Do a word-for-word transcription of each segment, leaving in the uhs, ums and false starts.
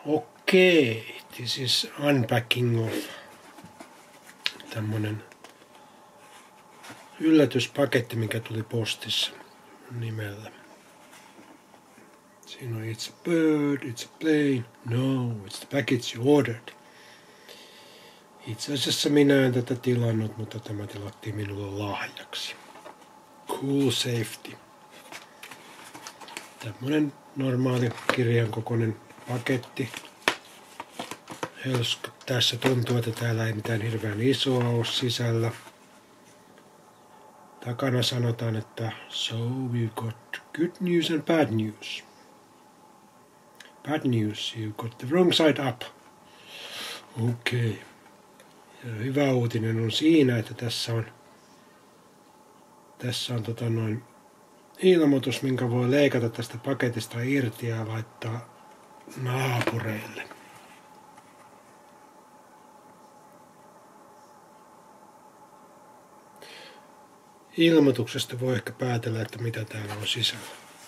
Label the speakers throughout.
Speaker 1: Okei, okay. This is unpacking of tämmönen yllätyspaketti, mikä tuli postissa nimellä. Siinä on it's a bird, it's a plane, no, it's the package you ordered. Itse asiassa minä en tätä tilannut, mutta tämä tilattiin minulle lahjaksi. Cool Safety. Tämmönen normaali kirjan kokoinen paketti. Helsk, tässä tuntuu, että täällä ei mitään hirveän isoa ole sisällä. Takana sanotaan, että so we've got good news and bad news. Bad news, you got the wrong side up. Okei. Okay. Ja hyvä uutinen on siinä, että tässä on tässä on tota noin ilmoitus, minkä voi leikata tästä paketista irti ja laittaa naapureille. Ilmoituksesta voi ehkä päätellä, että mitä täällä on sisällä.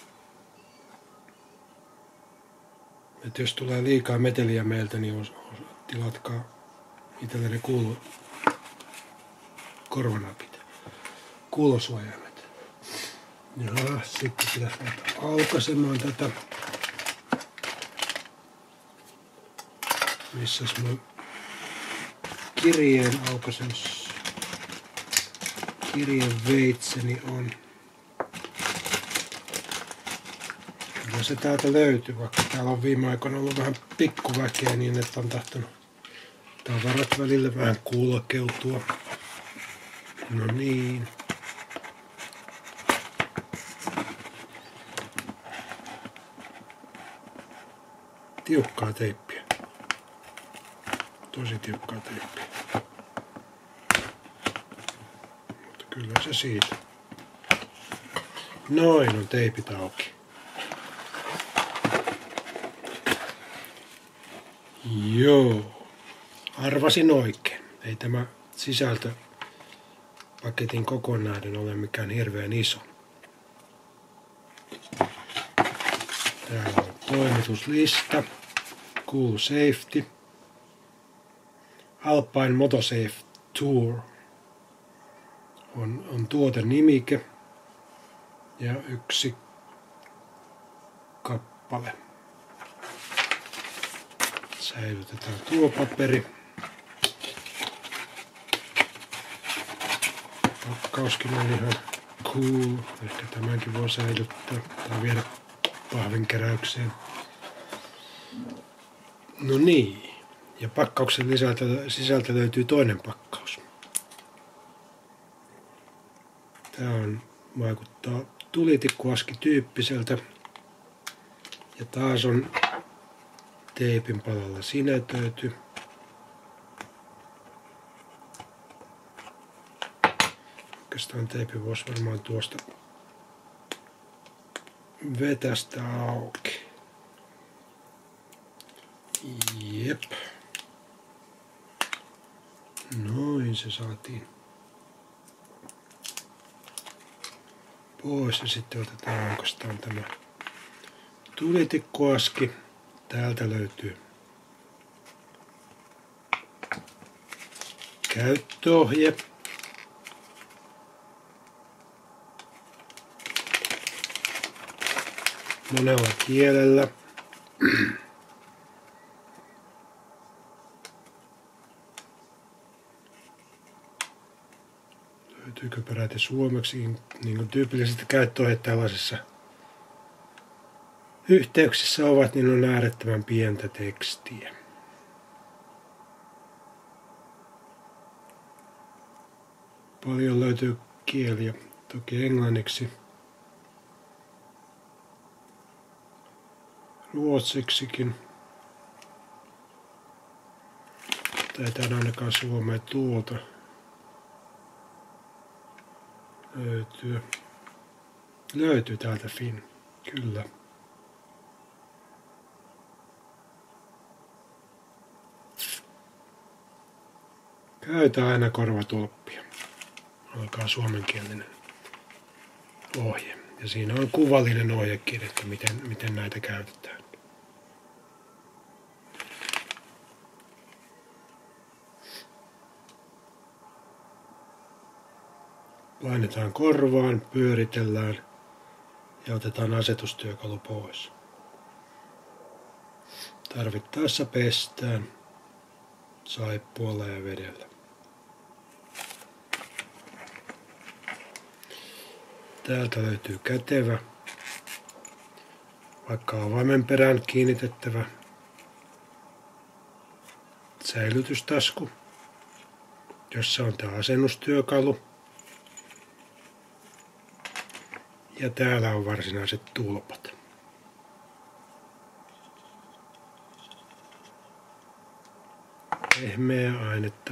Speaker 1: Että jos tulee liikaa meteliä meiltä, niin tilatkaa itselleni kuulu korvanapit, kuulosuojaimet. Ja sitten pitäisi laittaa aukaisemaan tätä. Missäs mun kirjeen aukaisemus, kirjeen veitseni on. Kyllä se täältä löytyy, vaikka täällä on viime aikoina ollut vähän pikkuväkeä niin, että on tahtonut tavarat välillä vähän kulkeutua. No niin. Tiukkaa teippiä. Tosi tiukkaa teippiä. Mutta kyllä se siitä. Noin on teipit auki. Joo. Arvasin oikein. Ei tämä sisältö paketin kokonainen ole mikään hirveän iso. Täällä on toimituslista. Cool Safety. Alpine Motosafe Tour on, on tuotenimike ja yksi kappale. Säilytetään tuo paperi. Pakkauskin on ihan cool. Ehkä tämänkin voi säilyttää tai viedä pahvinkeräykseen. No niin. Ja pakkauksen sisältä, sisältä löytyy toinen pakkaus. Tää on, vaikuttaa tulitikkuaski-tyyppiseltä. Ja taas on teipin palalla sinetöity. Oikeastaan teipi voisi varmaan tuosta vetästä auki. Jep. Noin se saatiin pois ja sitten otetaan oikeastaan tämä tulitikkuaski. Täältä löytyy käyttöohje. Monella kielellä. Löytyykö peräti suomeksi, niin kuin tyypillisesti käyttöohjeet tällaisessa yhteyksissä ovat, niin on äärettömän pientä tekstiä. Paljon löytyy kieliä, toki englanniksi, ruotsiksikin. Taitaa ainakaan suomea tuolta löytyy. Löytyy täältä Finn, kyllä. Käytä aina korvatulppia. Alkaa suomenkielinen ohje. Ja siinä on kuvallinen ohjekin, että miten, miten näitä käytetään. Painetaan korvaan, pyöritellään ja otetaan asetustyökalu pois. Tarvittaessa pestään saippualla ja vedellä. Täältä löytyy kätevä, vaikka avaimen perään kiinnitettävä säilytystasku, jossa on tämä asennustyökalu. Ja täällä on varsinaiset tulpat. Pehmeää ainetta.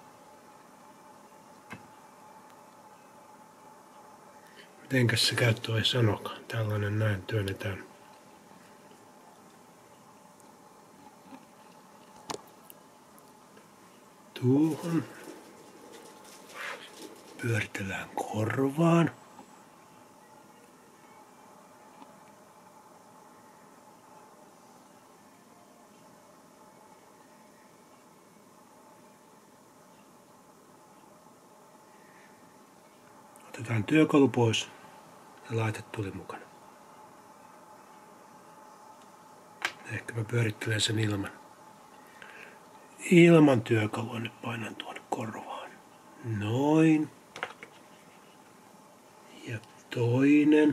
Speaker 1: Mitenkäs se käyttö ei sanokaan. Tällainen näin työnnetään. Tuohon. Pyöritellään korvaan. Otetaan työkalu pois ja laite tuli mukana. Ehkä mä pyörittelen sen ilman. Ilman työkalua nyt painan tuonne korvaan. Noin. Ja toinen.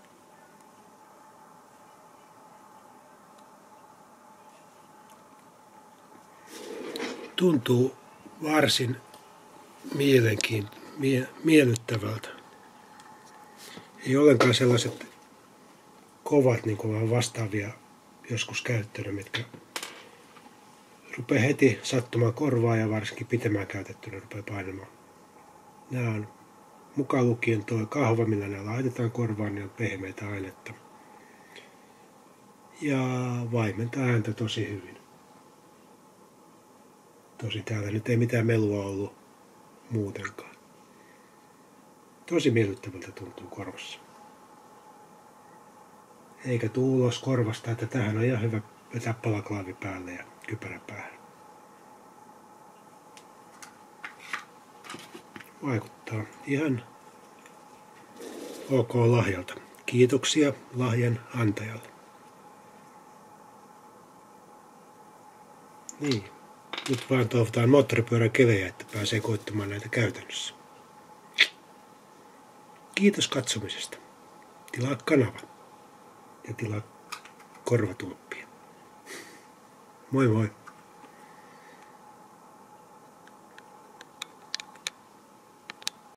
Speaker 1: Tuntuu varsin mielenkiintoista. Mie- miellyttävältä. Ei ollenkaan sellaiset kovat, niin kuin vastaavia joskus käyttänyt, mitkä rupeaa heti sattumaan korvaan ja varsinkin pitemmään käytettynä rupeaa painamaan. Nämä on mukaan lukien tuo kahva, millä ne laitetaan korvaan, niin on pehmeitä ainetta. Ja vaimentaa ääntä tosi hyvin. Tosi täällä nyt ei mitään melua ollut muutenkaan. Tosi miellyttävältä tuntuu korvassa. Eikä tuu ulos korvasta, että tähän on ihan hyvä vetää palaklaavi päälle ja kypärä päähän. Vaikuttaa ihan ok lahjalta. Kiitoksia lahjan antajalle. Niin, nyt vaan toivotaan moottoripyörän kelejä, että pääsee koittamaan näitä käytännössä. Kiitos katsomisesta. Tilaa kanava ja tilaa korvatulppia. Moi moi!